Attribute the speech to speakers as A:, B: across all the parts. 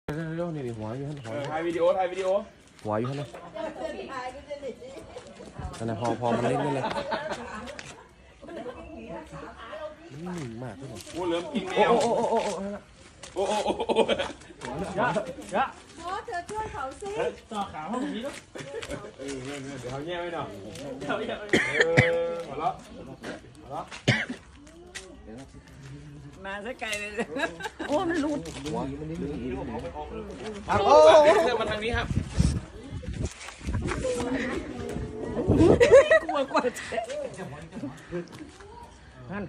A: เร็วนี่หัวอยู่หัว
B: ถ่ายวิดีโอ
A: หัวอยู่นะนั่นนะพอมันเล่นได้เลยมากเลย
B: โอ้เริ่มกินแมวโอ้
C: ยะพ่อเธอช่วยเขาสิต่อขาห้องนี้แล้ว
B: เดี๋ยวเขาแย่ไว้หน่อยหัวเราะ
C: มาสักไกลเลยโอ้มันรูด
B: โอ้เดินมาทางนี้ครับ
C: กลัวกว่านั่น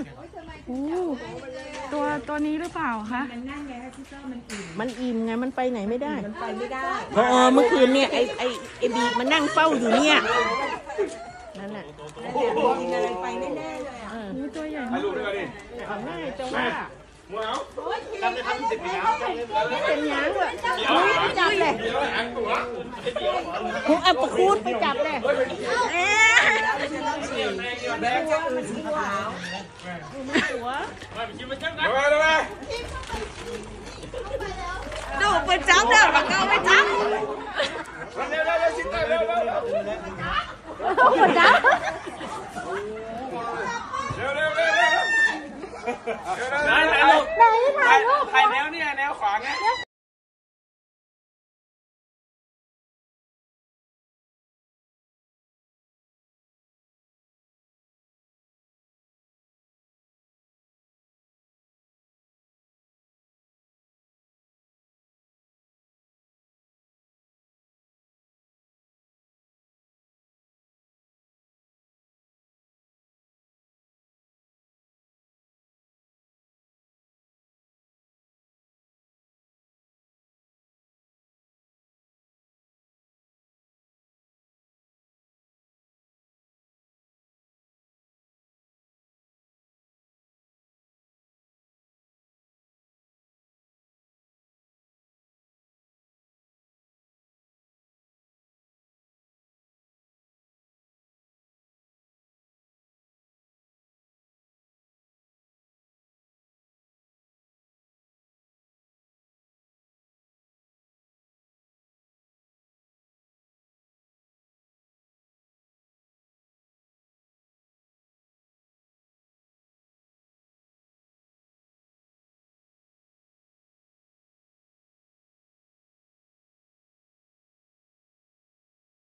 C: ตัวนี้หรือเปล่าคะมันอิ่มไงมันไปไหนไม่ได้มันไปไม่ได้เมื่อคืนเนี่ยไอบีมันนั่งเฝ้าอยู่เนี่ยนั่นแหละกินอะไรไปแน่ๆเลยอ่ะนี่ตัวใหญ่
B: ถ่ายรูปด้วยกันดิ
C: ง่ายจังว่า
B: มัวเอาทำ10 ปีแล้ว
C: เป็นยังเลยจับเลยคุณอัปคูดไปจับเลยแม่ก็มันสีขาวดูไปจับเลยมันก็ไม่จับไปจับ
B: ถ่ายรูป